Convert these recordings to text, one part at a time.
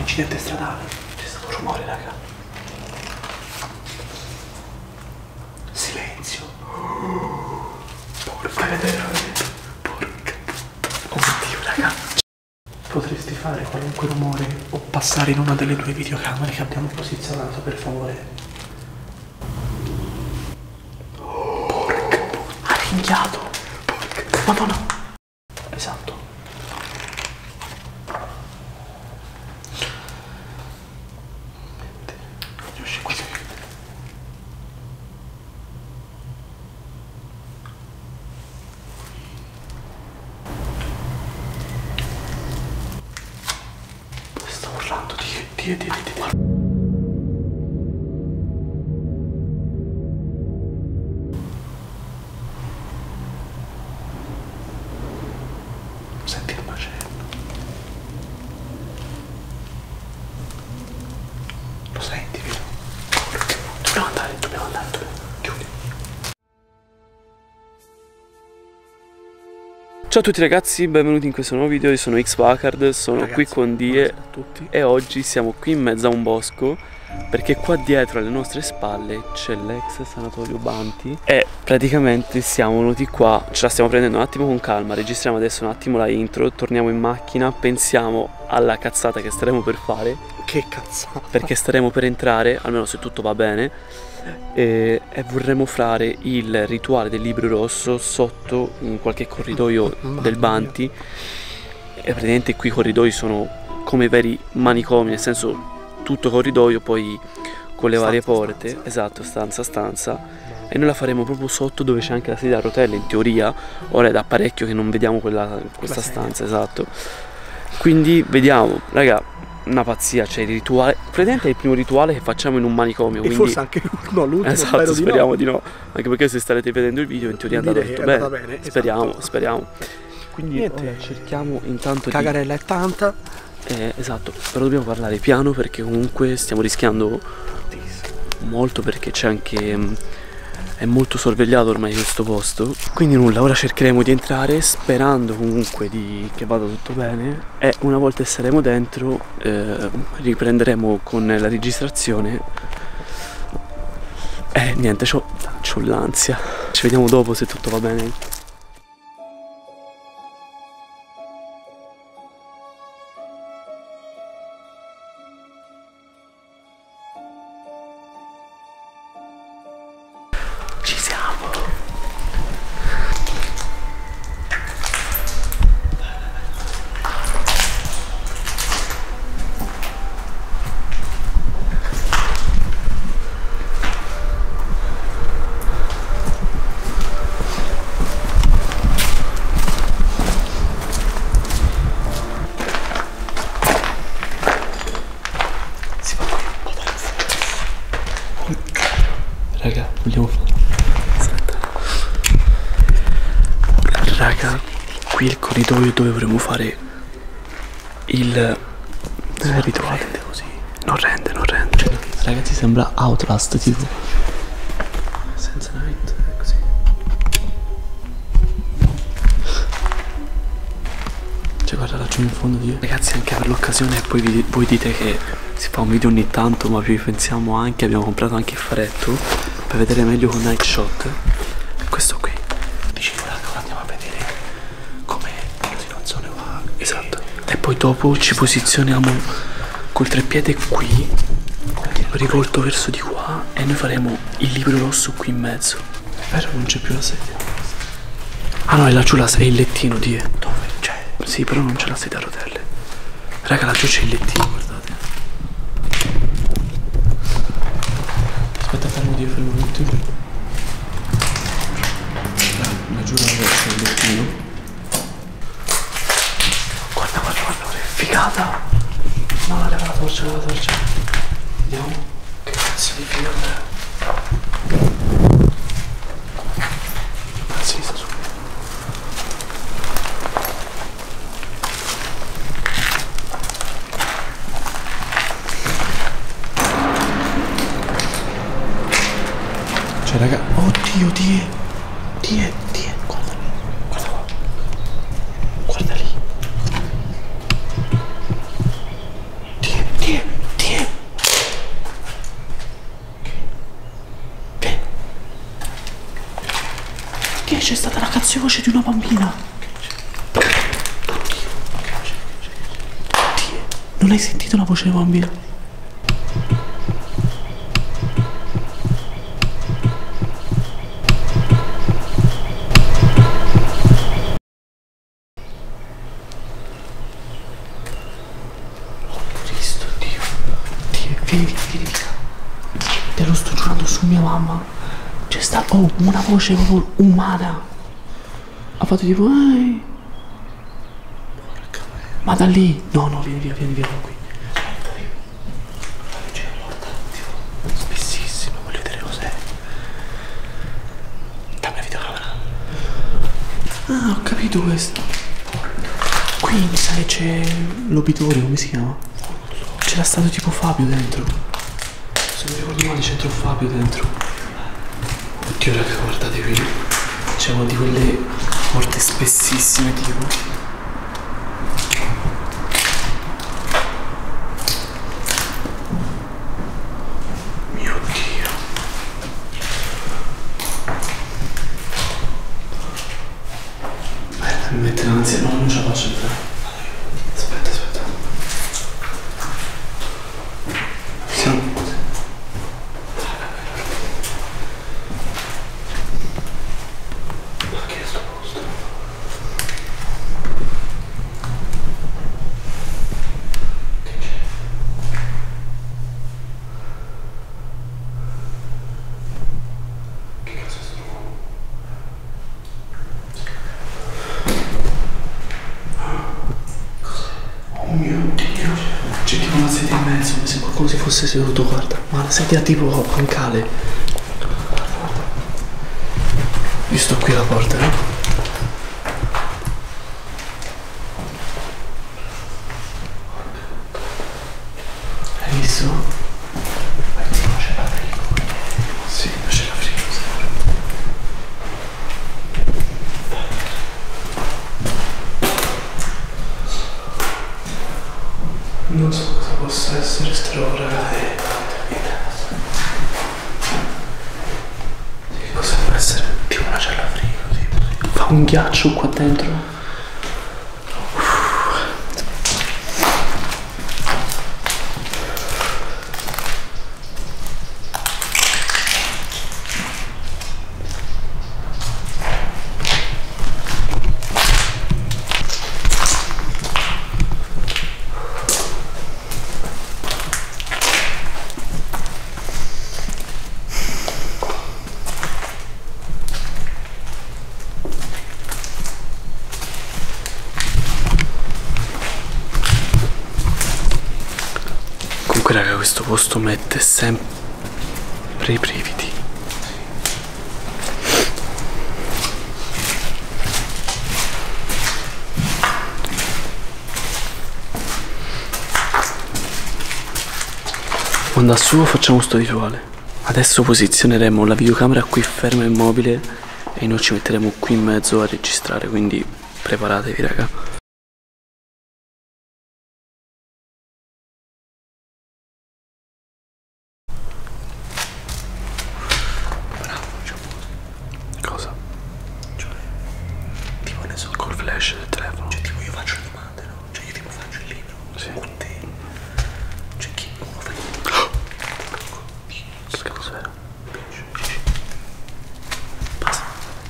incidente stradale. C'è stato un rumore, raga. Silenzio. Porca, fai vedere. Porca. Oddio, raga. Potresti fare qualunque rumore o passare in una delle due videocamere che abbiamo posizionato, per favore. Porca. Ha ringhiato. Porca. Madonna. Esatto. Yoshi, qui. Sto urlando, di. Senti il macello. Lo senti, vero? Dobbiamo andare. Chiudi. Ciao a tutti ragazzi, benvenuti in questo nuovo video. Io sono Xvacard, sono qui con Die e oggi siamo qui in mezzo a un bosco perché qua dietro alle nostre spalle c'è l'ex sanatorio Banti e praticamente siamo venuti qua, ce la stiamo prendendo un attimo con calma, registriamo adesso un attimo la intro, torniamo in macchina, pensiamo alla cazzata che staremo per fare. Che cazzata! Perché staremo per entrare, almeno se tutto va bene, e vorremmo fare il rituale del libro rosso sotto in qualche corridoio del Banti. E praticamente qui i corridoi sono come veri manicomi, nel senso tutto corridoio, poi con le varie porte, esatto, stanza, e noi la faremo proprio sotto dove c'è anche la sedia a rotelle in teoria. Ora è da parecchio che non vediamo questa stanza, esatto, quindi vediamo, raga, una pazzia, c'è il rituale, praticamente è il primo rituale che facciamo in un manicomio, quindi... E forse anche l'ultimo, esatto, speriamo di no, anche perché se starete vedendo il video in teoria è andato tutto bene, speriamo. Quindi niente, ora cerchiamo intanto cagarella è tanta. Esatto, però dobbiamo parlare piano perché comunque stiamo rischiando molto, perché c'è anche... è molto sorvegliato ormai questo posto. Quindi nulla, ora cercheremo di entrare sperando comunque che vada tutto bene, e una volta che saremo dentro riprenderemo con la registrazione. Niente, c'ho l'ansia. Ci vediamo dopo se tutto va bene. Raga, vogliamo fare? Raga, qui il corridoio dove vorremmo fare il rituale. Così. Non rende. Cioè, ragazzi, sembra Outlast, tipo. Senza night, è così. Cioè, guarda laggiù in fondo di... Ragazzi, anche per l'occasione, poi voi dite che si fa un video ogni tanto, ma vi pensiamo anche, abbiamo comprato anche il faretto per vedere meglio con night shot. Questo qui. Dicevo, raga, ora andiamo a vedere come l'illuminazione va. Esatto. E poi dopo ci posizioniamo col treppiede qui, rivolto verso di qua, e noi faremo il libro rosso qui in mezzo. È vero, non c'è più la sedia. Ah no, è laggiù è il lettino, Die. Dove? C'è? Sì, però non c'è la sedia a rotelle. Raga, laggiù c'è il lettino, guardate. Aspetta, fermo un attimo. Laggiù c'è il lettino. Guarda, che figata. No, leva la torcia. Vediamo. Che cazzo di figata. Sì, sta su. Cioè, raga, oddio, Die, guarda qua, guarda lì, Die, Che c'è stata la cazzo di voce di una bambina? Non hai sentito la voce di una bambina? Vieni, te lo sto giurando su mia mamma. C'è stata una voce proprio umana. Ha fatto tipo ehi. Ma da lì. No, vieni via da qui. C'è la porta, tipo, spessissimo, voglio vedere cos'è. Dammi la videocamera. Ah, ho capito questo. Qui mi sa che c'è l'obitorio, come si chiama? C'era stato tipo Fabio dentro. Se mi ricordo male c'è entrato Fabio dentro. Oddio raga, guardate qui. C'è una di quelle porte spessissime tipo. Mio Dio. Mi mette l'ansia, no, non ce la faccio entrare. Aspetta. C'è tipo una sedia in mezzo, come se qualcuno si fosse seduto, guarda. Ma la sedia tipo bancale. Guarda. Io sto qui alla porta, no? Hai visto? Ma non c'è la frigo. Sì, non c'è la frigo, non so cosa possa essere sta roba, ragazzi. Che cosa può essere? Tipo una cella frigo, tipo. Fa un ghiaccio qua dentro. Comunque raga, questo posto mette sempre i brividi. Quando a suo facciamo sto rituale. Adesso posizioneremo la videocamera qui ferma e immobile e noi ci metteremo qui in mezzo a registrare, quindi preparatevi raga. Col flash del telefono. Cioè tipo io faccio le domande, no? Cioè io tipo faccio il libro. Sì. Con te. Cioè chi uno fa il libro. Che cos'era? Basta.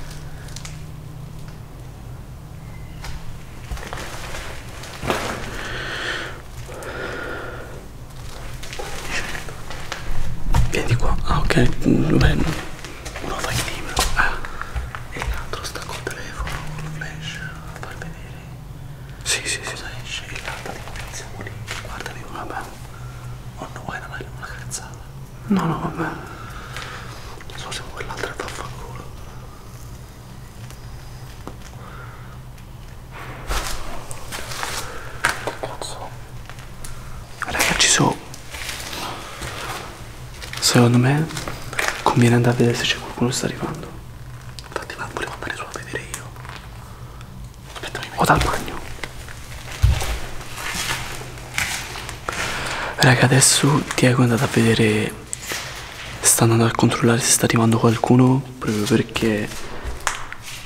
Vieni qua. Ah ok. Bene. Uno fa il libro. E l'altro sta col telefono, col flash, a far vedere. Sì. Cosa esce? E l'altra tipo iniziamo lì. Guarda lì, vabbè. Oh no, vuoi una carezzata? No, vabbè. Non so se quell'altra fa fanculo. Che cazzo? Ragazzi, secondo me conviene andare a vedere se c'è qualcuno che sta arrivando. Infatti volevo andare solo a vedere io. Aspetta, O dal bagno. Raga, adesso Diego è andato a vedere. Sta andando a controllare se sta arrivando qualcuno, proprio perché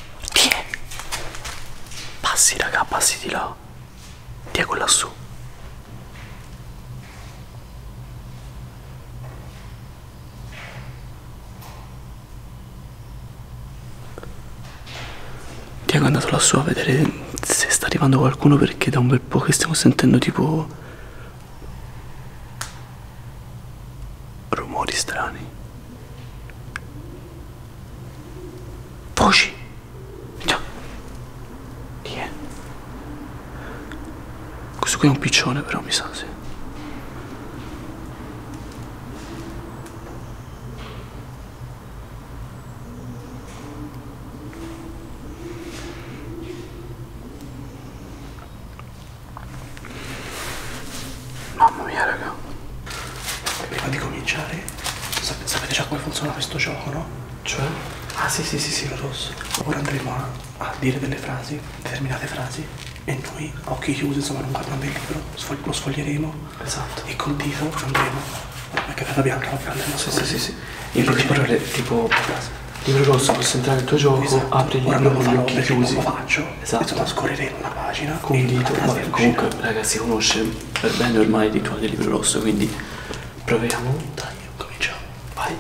Abbassi, raga, abbassi di là. Diego lassù. Diego è andato lassù a vedere se sta arrivando qualcuno, perché da un bel po' che stiamo sentendo tipo rumori strani. Voci. Già. Chi è? Questo qui è un piccione, però mi sa, sì. Mamma mia, raga. Prima di cominciare, sapete già come funziona questo gioco, no? Cioè? Ah sì, il rosso. Ora andremo a dire delle frasi, determinate frasi, e noi, a occhi chiusi, insomma, non guardando il libro, lo sfoglieremo. Esatto. E col dito andremo. La carta bianca la prenderemo. Sì. In poche parole, tipo, libro rosso, posso entrare nel tuo gioco, esatto. Apri il Ora libro non con lo gli farò occhi perché chiusi. non lo faccio. Esatto. Insomma, scorreremo una pagina. Con un dito. Vabbè, comunque, uscirà. raga, si conosce per bene ormai il rituale del libro rosso, quindi proviamo. Dai, cominciamo. Vai.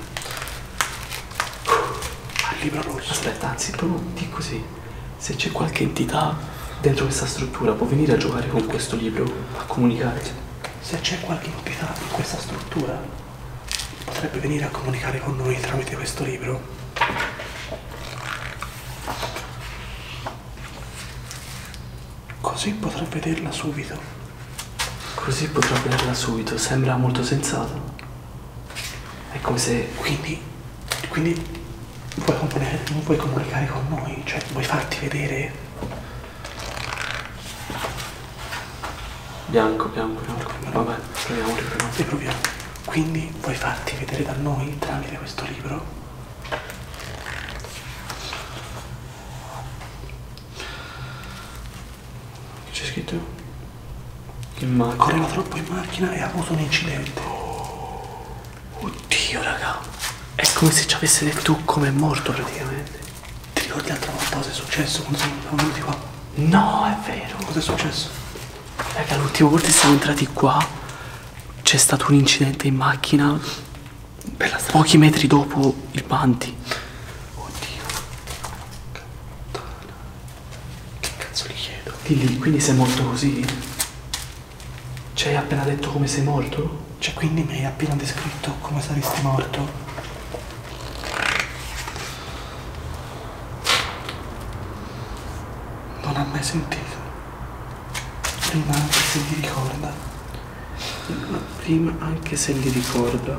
Il libro rosso. Aspetta, anzi, proprio di così. Se c'è qualche entità dentro questa struttura, può venire a giocare con questo libro, a comunicare. Se c'è qualche entità in questa struttura, potrebbe venire a comunicare con noi tramite questo libro. Così potrà vederla subito. Così potrà vederla subito, sembra molto sensato. È come se... Quindi vuoi comunicare con noi, cioè vuoi farti vedere. Bianco. Vabbè, proviamo. E proviamo. Quindi vuoi farti vedere da noi tramite questo libro? C'è scritto? In macchina. Correva troppo in macchina e ha avuto un incidente. Oddio, raga. È come se ci avesse detto come è morto praticamente. Ti ricordi l'altra volta cosa è successo quando siamo venuti qua? No, è vero. Cosa è successo? Raga, l'ultima volta che siamo entrati qua c'è stato un incidente in macchina pochi metri dopo il Banti. Oddio. Che cazzo gli chiedo? Di lì, quindi sei morto così? Ci hai appena detto come sei morto? Cioè, quindi mi hai appena descritto come saresti morto? Non ha mai sentito. Prima anche se gli ricorda. Prima anche se li ricorda.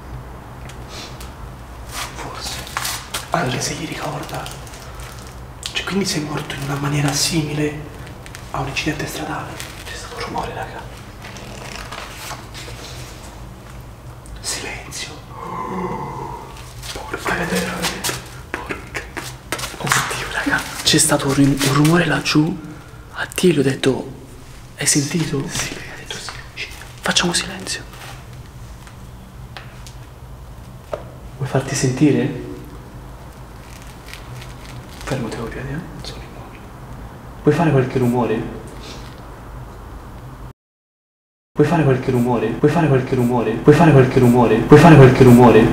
Forse. Anche se gli ricorda. Cioè, quindi sei morto in una maniera simile a un incidente stradale. C'è stato un rumore, raga. Silenzio. Porca vedere. Porca. Oddio, raga. C'è stato un rumore laggiù. A te gli ho detto, hai sentito? Sì, ha detto sì. Facciamo silenzio. Vuoi farti sentire? Fermati con i piedi, Sono immobile. Puoi fare qualche rumore? Puoi fare qualche rumore? Puoi fare qualche rumore? Puoi fare qualche rumore? Puoi fare qualche rumore?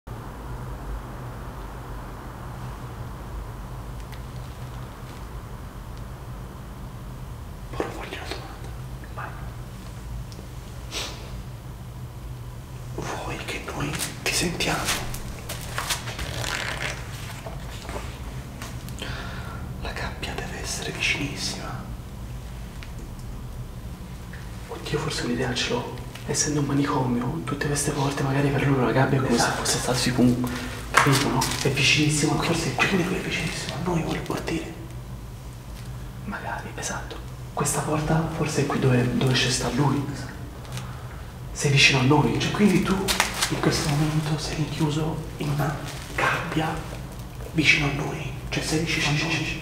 Ora voglio una domanda. Vai. Vuoi che noi ti sentiamo? La gabbia deve essere vicinissima. Oddio, forse un'idea ce l'ho. Essendo un manicomio, tutte queste porte magari per loro la gabbia è come se fosse stato tipo un... capito, no? È vicinissimo a forse qui. Quindi lui è vicinissimo a noi, vuole partire. Magari, esatto. Questa porta forse è qui dove c'è sta lui. Sei vicino a noi. Cioè, quindi tu in questo momento sei rinchiuso in una gabbia vicino a noi. Cioè, sei vicino a noi.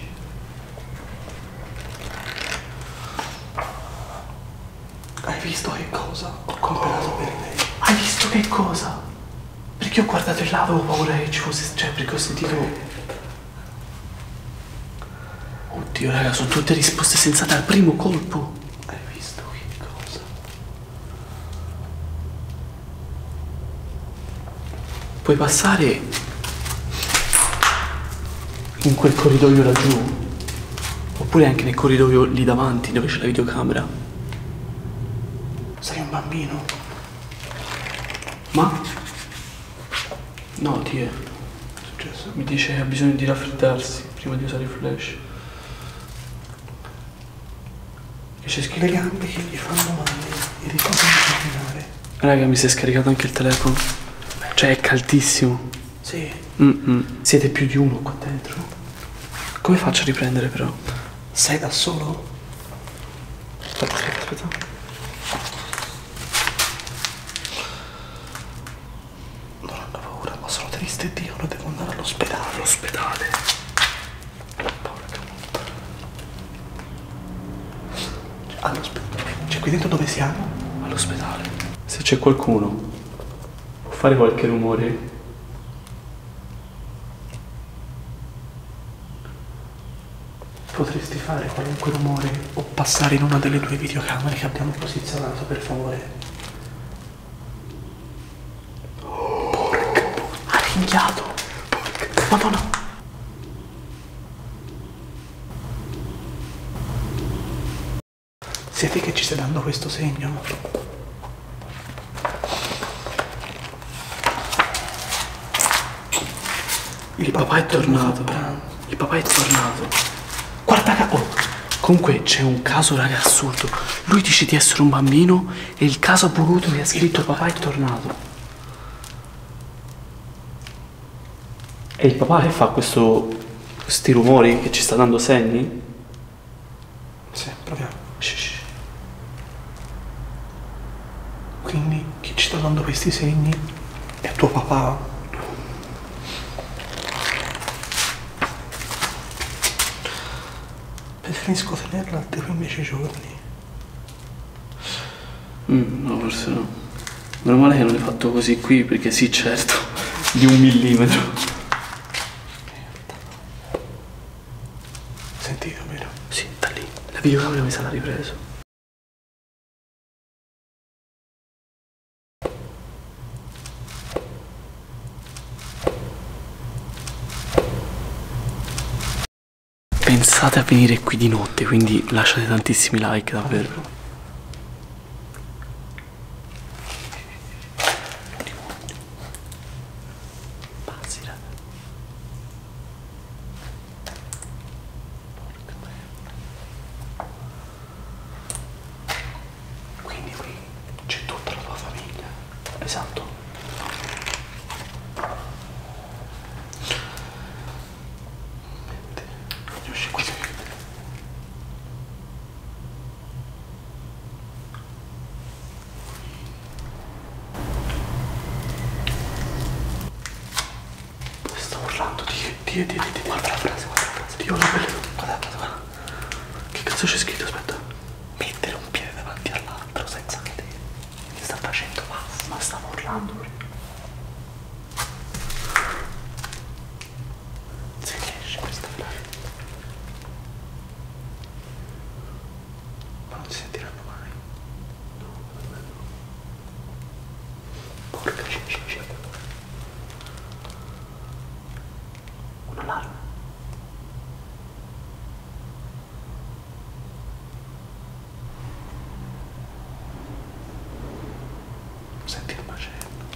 Hai visto che cosa ho comprato per lei? Hai visto che cosa? Perché ho guardato in là, avevo paura che ci fosse... cioè, perché ho sentito... Oddio raga, sono tutte risposte sensate al primo colpo. Hai visto che cosa? Puoi passare in quel corridoio laggiù, oppure anche nel corridoio lì davanti dove c'è la videocamera. Sei un bambino? Ma? No, ti è Successo? mi dice che ha bisogno di raffreddarsi prima di usare il flash. Che c'è scritto? Le gambe che gli fanno male e ricordano di camminare. Raga, mi si è scaricato anche il telefono. Cioè è caldissimo. Sì. Siete più di uno qua dentro? Come faccio a riprendere però? Sei da solo? Aspetta. Non hanno paura, ma sono triste e dicono devo andare all'ospedale. All'ospedale. All'ospedale. Cioè qui dentro dove siamo? All'ospedale. Se c'è qualcuno, può fare qualche rumore? Potresti fare qualunque rumore o passare in una delle due videocamere che abbiamo posizionato, per favore. Ha ringhiato. Madonna. Sei te che ci stai dando questo segno? Il papà è tornato. Il papà è tornato. Guarda comunque c'è un caso raga assurdo. Lui dice di essere un bambino e il caso voluto mi ha scritto papà è tornato. E il papà che fa questi rumori che ci sta dando segni? Sì, proviamo. Shh. Quindi chi ci sta dando questi segni è tuo papà? Preferisco tenerla altri 15 giorni. No, forse no. Meno male che non l'hai fatto così qui, perché sì, certo, di 1 millimetro. Sentito, vero? Sì, da lì. La videocamera mi sarà ripreso. Pensate a venire qui di notte, quindi lasciate tantissimi like, davvero. Pazzi, raga. Quindi qui c'è tutta la tua famiglia. Esatto. Yoshi, qui. Sta urlando, Dio. Guarda la frase. Dio, la pelle. Guarda. Che cazzo c'è scritto? Aspetta. Mettere un piede davanti all'altro senza cadere. Mi sta facendo pazzo. Ma stava urlando. Se ne esce questa frase. Ma non si sentiranno mai. Porca sci. Un'allarme. Senti il macello.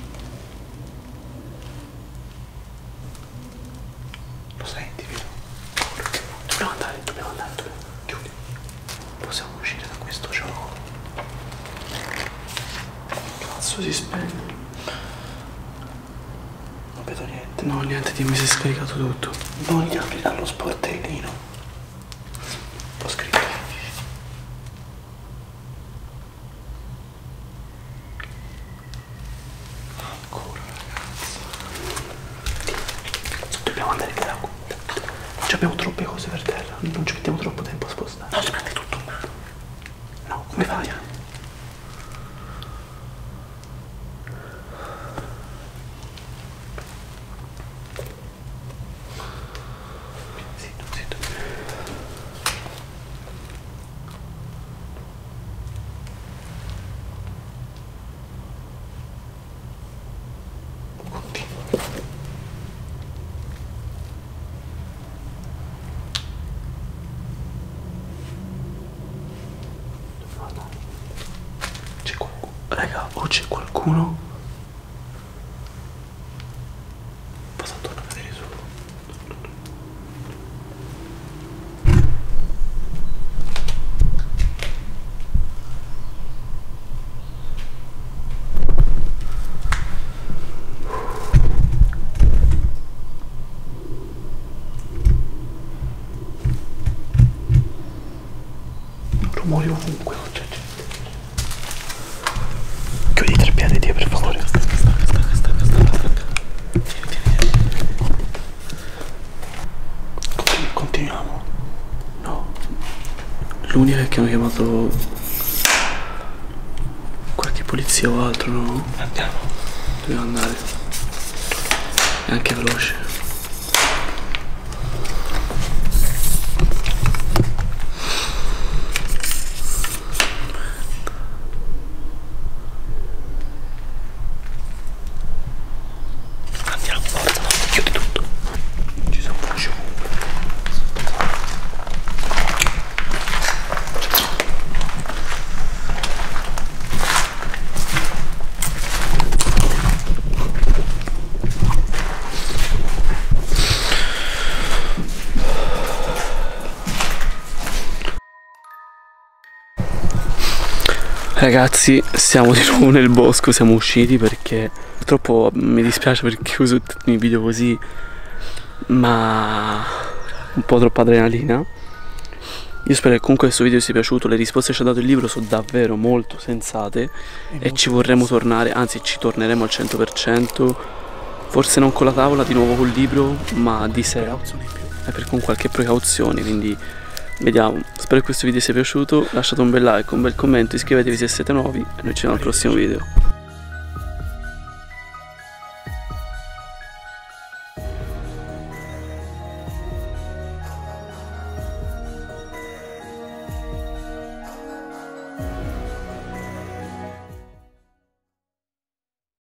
Lo senti, vero? Dobbiamo andare. Chiudi. Possiamo uscire da questo gioco. Cazzo si spegne. Non vedo niente. No, niente, mi si è scaricato tutto. Non gli aprirà lo sportellino. Ho scritto. Ancora, ragazzi. Dobbiamo andare via da qui. Ci abbiamo troppe cose per terra, non ci mettiamo troppo tempo a spostare. No, si prende tutto in mano. No, come fai? Zitto. Raga, o c'è qualcuno. Vado attorno a vedere solo. Rumori ovunque, non c'è gente. Chiudi i tre piedi, Dio, per favore. Stacca. Vieni. Continuiamo. No. L'unica è che hanno chiamato qualche polizia o altro, no? Andiamo. Dobbiamo andare. È anche veloce. Ragazzi, siamo di nuovo nel bosco, siamo usciti perché purtroppo mi dispiace perché uso tutti i video così, ma un po' troppa adrenalina. Io spero che comunque questo video sia piaciuto, le risposte che ci ha dato il libro sono davvero molto sensate e ci vorremmo tornare, anzi ci torneremo al 100%, forse non con la tavola, di nuovo col libro, ma di sera, e per con qualche precauzione, quindi vediamo. Spero che questo video sia piaciuto, lasciate un bel like, un bel commento, iscrivetevi se siete nuovi e noi ci vediamo al prossimo video.